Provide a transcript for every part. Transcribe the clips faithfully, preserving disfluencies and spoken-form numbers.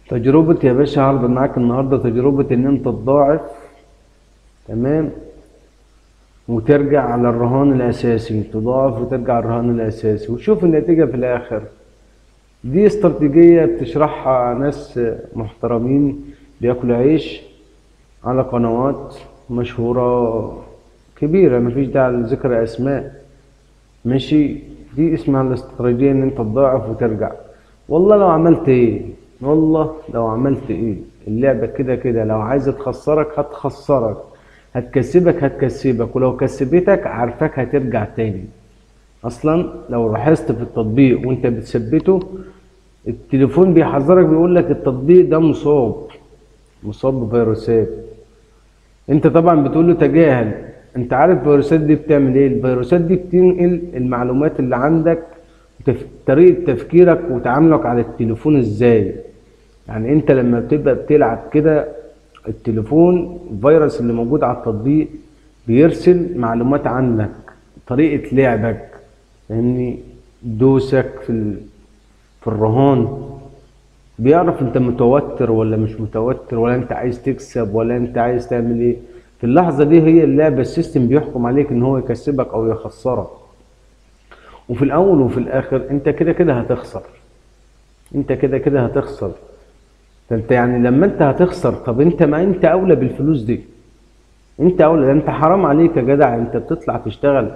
تجربة يا باشا، هعرض معاك النهاردة تجربة ان انت تضاعف. تمام. وترجع على الرهان الاساسي، تضاعف وترجع على الرهان الاساسي وتشوف النتيجة في الاخر. دي استراتيجية بتشرحها ناس محترمين بياكلوا عيش على قنوات مشهورة كبيرة، مفيش داعي لذكر اسماء. ماشي. دي اسمها الاستراتيجية ان انت تضاعف وترجع. والله لو عملت ايه والله لو عملت ايه اللعبة كده كده لو عايزة تخسرك هتخسرك، هتكسبك هتكسبك، ولو كسبتك عارفاك هترجع تاني. اصلا لو لاحظت في التطبيق وانت بتثبته، التليفون بيحذرك بيقول لك التطبيق ده مصاب مصاب بفيروسات. انت طبعا بتقول له تجاهل. انت عارف الفيروسات دي بتعمل ايه؟ الفيروسات دي بتنقل المعلومات اللي عندك، وتف- طريقة تفكيرك وتعاملك على التليفون ازاي. يعني انت لما بتبقى بتلعب كده، التليفون الفيروس اللي موجود على التطبيق بيرسل معلومات عنك، طريقة لعبك، فاهمني؟ دوسك في ال... في الرهان، بيعرف انت متوتر ولا مش متوتر، ولا انت عايز تكسب ولا انت عايز تعمل ايه. في اللحظة دي هي اللعبة، السيستم بيحكم عليك ان هو يكسبك او يخسرك. وفي الاول وفي الاخر انت كده كده هتخسر. انت كده كده هتخسر. فانت يعني لما انت هتخسر، طب انت ما انت اولى بالفلوس دي. انت اولى، ده انت حرام عليك يا جدع، انت بتطلع تشتغل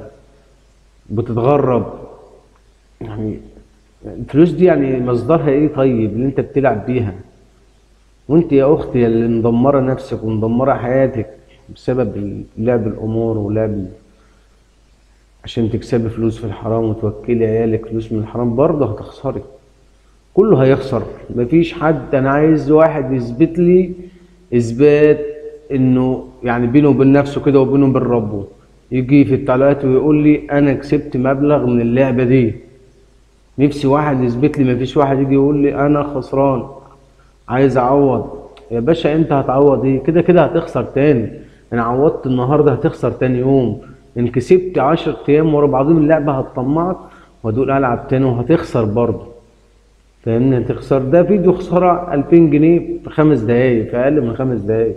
بتتغرب يعني. الفلوس دي يعني مصدرها ايه طيب اللي انت بتلعب بيها؟ وانت يا اختي اللي مدمره نفسك ومدمره حياتك بسبب لعب الامور ولعب، عشان تكسبي فلوس في الحرام وتوكلي عيالك فلوس من الحرام، برضه هتخسري. كله هيخسر. مفيش حد. انا عايز واحد يثبت لي اثبات انه يعني بينه وبين نفسه كده وبينه وبين ربه، يجي في التعليقات ويقول لي انا كسبت مبلغ من اللعبه دي. نفسي واحد يثبت لي. مفيش واحد يجي يقول لي انا خسران عايز اعوض. يا باشا انت هتعوض ايه؟ كده كده هتخسر تاني. انا عوضت النهارده هتخسر تاني يوم. ان كسبت عشر ايام ورا بعضهم اللعبه هتطمعك وهتقول العب تاني وهتخسر برضه. فاهمني؟ هتخسر. ده فيديو خساره ألفين جنيه في خمس دقايق، في اقل من خمس دقايق.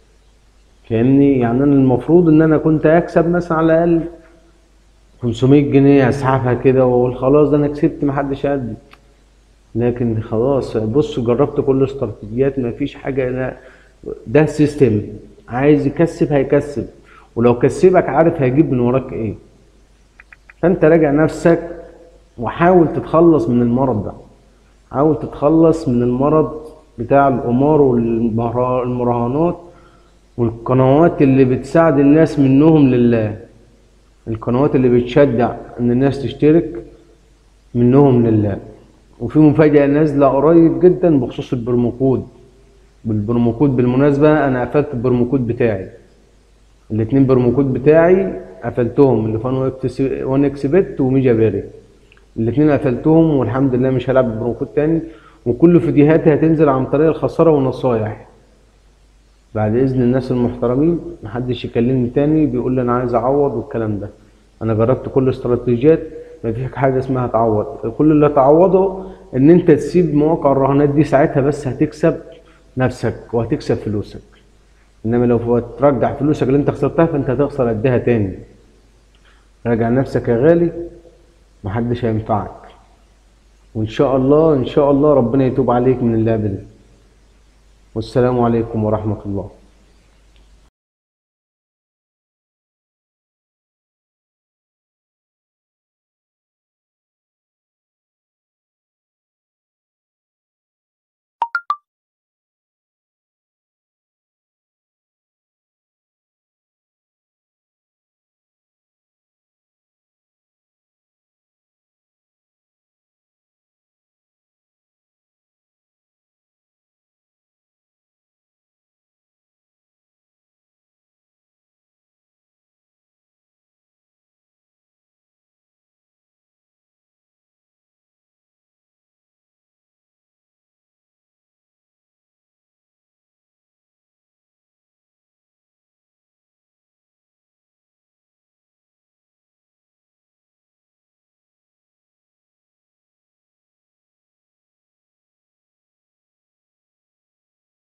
فاهمني؟ يعني انا المفروض ان انا كنت اكسب مثلا على الاقل خمسمية جنيه، اسحبها كده واقول خلاص ده انا كسبت محدش قدي. لكن خلاص بص، جربت كل الاستراتيجيات مفيش حاجه. ده ده سيستم عايز يكسب هيكسب، ولو كسبك عارف هيجيب من وراك ايه. فانت راجع نفسك وحاول تتخلص من المرض ده. حاول تتخلص من المرض بتاع القمار والمراهنات والقنوات اللي بتساعد الناس منهم لله. القنوات اللي بتشجع ان الناس تشترك منهم لله. وفي مفاجأة نازلة قريب جدا بخصوص البرموكود. بالبرموكود بالمناسبة انا قفلت البرموكود بتاعي. الاتنين برموكود بتاعي قفلتهم، اللي فان وان اكس بت وميجا بيري. الاتنين قفلتهم والحمد لله، مش هلعب ببرموكود تاني. وكل فيديوهاتي هتنزل عن طريق الخسارة والنصايح. بعد اذن الناس المحترمين، محدش يكلمني تاني بيقول لي انا عايز اعوض والكلام ده. انا جربت كل الاستراتيجيات، مفيش حاجه اسمها تعوض. كل اللي تعوضه ان انت تسيب مواقع الرهانات دي، ساعتها بس هتكسب نفسك وهتكسب فلوسك. انما لو ترجع فلوسك اللي انت خسرتها فانت هتخسر قدها تاني. راجع نفسك يا غالي، محدش هينفعك. وان شاء الله ان شاء الله ربنا يتوب عليك من اللعبه دي. والسلام عليكم ورحمه الله.